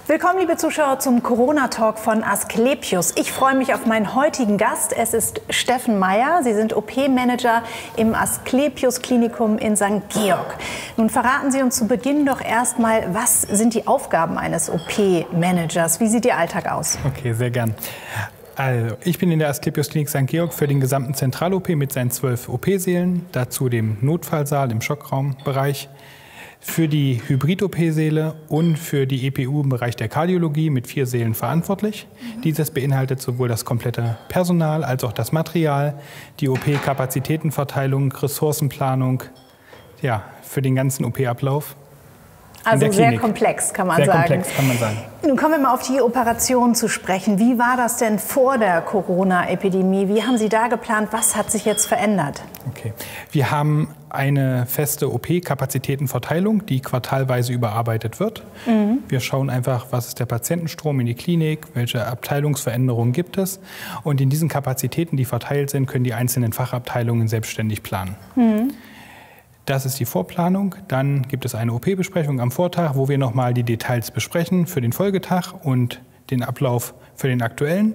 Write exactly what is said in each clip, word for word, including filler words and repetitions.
Willkommen, liebe Zuschauer, zum Corona-Talk von Asklepios. Ich freue mich auf meinen heutigen Gast. Es ist Steffen Meyer. Sie sind O P-Manager im Asklepios-Klinikum in Sankt Georg. Nun verraten Sie uns zu Beginn doch erstmal, was sind die Aufgaben eines O P-Managers? Wie sieht Ihr Alltag aus? Okay, sehr gern. Also, ich bin in der Asklepios-Klinik Sankt Georg für den gesamten Zentral-O P mit seinen zwölf O P-Sälen, dazu dem Notfallsaal im Schockraumbereich, für die Hybrid-O P-Säle und für die E P U im Bereich der Kardiologie mit vier Sälen verantwortlich. Mhm. Dieses beinhaltet sowohl das komplette Personal als auch das Material, die O P-Kapazitätenverteilung, Ressourcenplanung, ja, für den ganzen O P-Ablauf. Also sehr komplex, kann man sehr sagen. Sehr komplex, kann man sagen. Nun kommen wir mal auf die Operation zu sprechen. Wie war das denn vor der Corona-Epidemie? Wie haben Sie da geplant? Was hat sich jetzt verändert? Okay. Wir haben eine feste O P-Kapazitätenverteilung, die quartalweise überarbeitet wird. Mhm. Wir schauen einfach, was ist der Patientenstrom in die Klinik, welche Abteilungsveränderungen gibt es. Und in diesen Kapazitäten, die verteilt sind, können die einzelnen Fachabteilungen selbstständig planen. Mhm. Das ist die Vorplanung. Dann gibt es eine O P-Besprechung am Vortag, wo wir nochmal die Details besprechen für den Folgetag und den Ablauf für den aktuellen.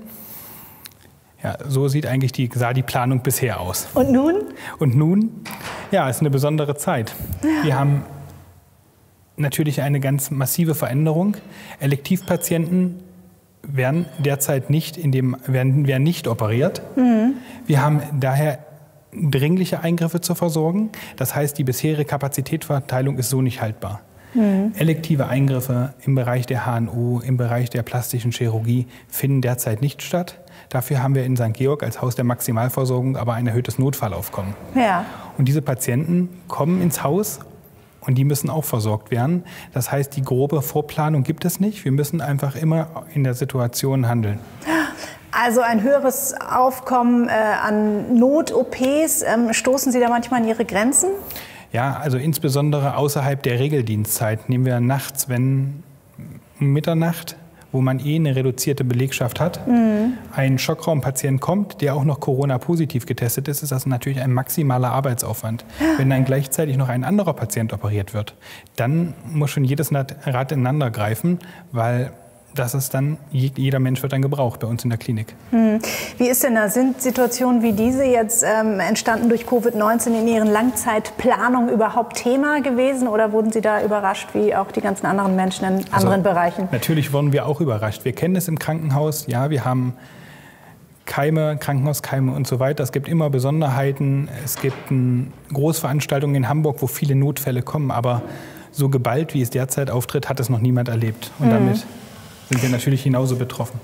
Ja, so sieht eigentlich die, sah die Planung bisher aus. Und nun? Und nun? Ja, es ist eine besondere Zeit. Ja. Wir haben natürlich eine ganz massive Veränderung. Elektivpatienten werden derzeit nicht, in dem, werden, werden nicht operiert. Mhm. Wir haben daher dringliche Eingriffe zu versorgen. Das heißt, die bisherige Kapazitätsverteilung ist so nicht haltbar. Mhm. Elektive Eingriffe im Bereich der H N O, im Bereich der plastischen Chirurgie finden derzeit nicht statt. Dafür haben wir in Sankt Georg als Haus der Maximalversorgung aber ein erhöhtes Notfallaufkommen. Ja. Und diese Patienten kommen ins Haus und die müssen auch versorgt werden. Das heißt, die grobe Vorplanung gibt es nicht. Wir müssen einfach immer in der Situation handeln. Also ein höheres Aufkommen äh, an Not-O Ps. Ähm, stoßen Sie da manchmal an Ihre Grenzen? Ja, also insbesondere außerhalb der Regeldienstzeit. Nehmen wir nachts, wenn um Mitternacht, wo man eh eine reduzierte Belegschaft hat, mhm. ein Schockraumpatient kommt, der auch noch Corona-positiv getestet ist, ist das natürlich ein maximaler Arbeitsaufwand. Wenn dann gleichzeitig noch ein anderer Patient operiert wird, dann muss schon jedes Rad ineinander greifen, weil das ist dann, jeder Mensch wird dann gebraucht bei uns in der Klinik. Hm. Wie ist denn da? Sind Situationen wie diese jetzt ähm, entstanden durch Covid neunzehn in Ihren Langzeitplanungen überhaupt Thema gewesen? Oder wurden Sie da überrascht, wie auch die ganzen anderen Menschen in anderen also, Bereichen? Natürlich wurden wir auch überrascht. Wir kennen es im Krankenhaus. Ja, wir haben Keime, Krankenhauskeime und so weiter. Es gibt immer Besonderheiten. Es gibt um, Großveranstaltungen in Hamburg, wo viele Notfälle kommen. Aber so geballt, wie es derzeit auftritt, hat es noch niemand erlebt. Und mhm. damit sind wir natürlich genauso betroffen.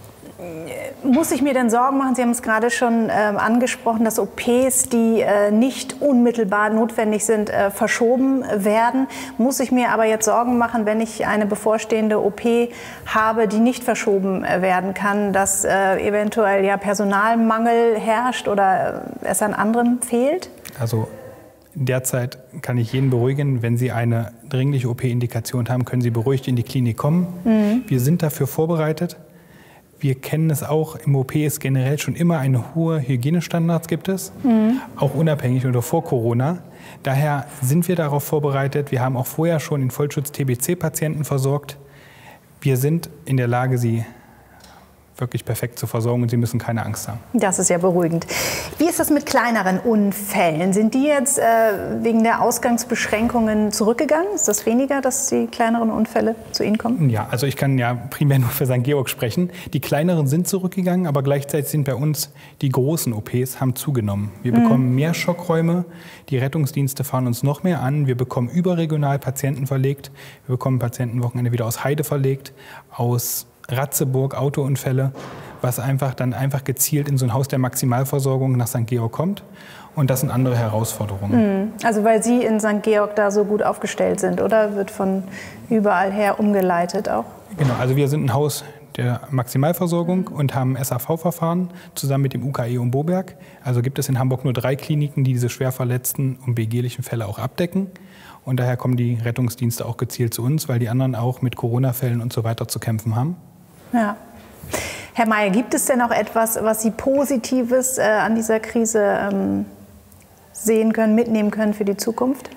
Muss ich mir denn Sorgen machen? Sie haben es gerade schon äh, angesprochen, dass O Ps, die äh, nicht unmittelbar notwendig sind, äh, verschoben werden. Muss ich mir aber jetzt Sorgen machen, wenn ich eine bevorstehende O P habe, die nicht verschoben äh, werden kann, dass äh, eventuell ja Personalmangel herrscht oder äh, es an anderem fehlt? Also derzeit kann ich jeden beruhigen, wenn Sie eine dringliche O P-Indikation haben, können Sie beruhigt in die Klinik kommen. Mhm. Wir sind dafür vorbereitet. Wir kennen es auch, im O P ist generell schon immer eine hohe Hygienestandards gibt es, mhm. auch unabhängig oder vor Corona. Daher sind wir darauf vorbereitet. Wir haben auch vorher schon in Vollschutz-T B C-Patienten versorgt. Wir sind in der Lage, sie wirklich perfekt zu versorgen und Sie müssen keine Angst haben. Das ist ja beruhigend. Wie ist das mit kleineren Unfällen? Sind die jetzt äh, wegen der Ausgangsbeschränkungen zurückgegangen? Ist das weniger, dass die kleineren Unfälle zu Ihnen kommen? Ja, also ich kann ja primär nur für Sankt Georg sprechen. Die kleineren sind zurückgegangen, aber gleichzeitig sind bei uns die großen O Ps haben zugenommen. Wir mhm. bekommen mehr Schockräume, die Rettungsdienste fahren uns noch mehr an, wir bekommen überregional Patienten verlegt, wir bekommen Patientenwochenende wieder aus Heide verlegt, aus Ratzeburg, Autounfälle, was einfach dann einfach gezielt in so ein Haus der Maximalversorgung nach Sankt Georg kommt. Und das sind andere Herausforderungen. Also weil Sie in Sankt Georg da so gut aufgestellt sind, oder? Wird von überall her umgeleitet auch? Genau, also wir sind ein Haus der Maximalversorgung und haben S A V-Verfahren zusammen mit dem U K E und Boberg. Also gibt es in Hamburg nur drei Kliniken, die diese schwer verletzten und begehrlichen Fälle auch abdecken. Und daher kommen die Rettungsdienste auch gezielt zu uns, weil die anderen auch mit Corona-Fällen und so weiter zu kämpfen haben. Ja. Herr Meyer, gibt es denn auch etwas, was Sie Positives äh, an dieser Krise ähm, sehen können, mitnehmen können für die Zukunft?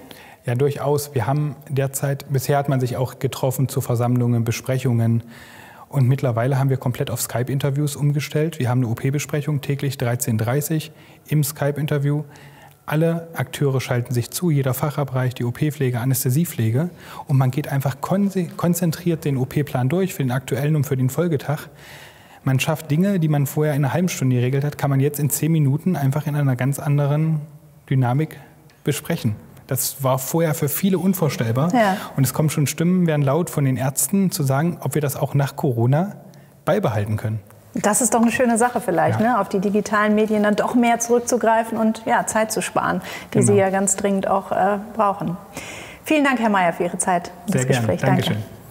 Ja, durchaus. Wir haben derzeit, bisher hat man sich auch getroffen zu Versammlungen, Besprechungen. Und mittlerweile haben wir komplett auf Skype-Interviews umgestellt. Wir haben eine O P-Besprechung täglich dreizehn Uhr dreißig im Skype-Interview. Alle Akteure schalten sich zu, jeder Fachbereich, die O P-Pflege, Anästhesiepflege. Und man geht einfach konzentriert den O P-Plan durch für den aktuellen und für den Folgetag. Man schafft Dinge, die man vorher in einer halben Stunde geregelt hat, kann man jetzt in zehn Minuten einfach in einer ganz anderen Dynamik besprechen. Das war vorher für viele unvorstellbar. Ja. Und es kommen schon Stimmen, werden laut von den Ärzten zu sagen, ob wir das auch nach Corona beibehalten können. Das ist doch eine schöne Sache vielleicht, ja. ne? Auf die digitalen Medien dann doch mehr zurückzugreifen und ja, Zeit zu sparen, die genau. Sie ja ganz dringend auch äh, brauchen. Vielen Dank, Herr Mayer, für Ihre Zeit und Sehr das Gespräch. Gerne. Danke. Dankeschön.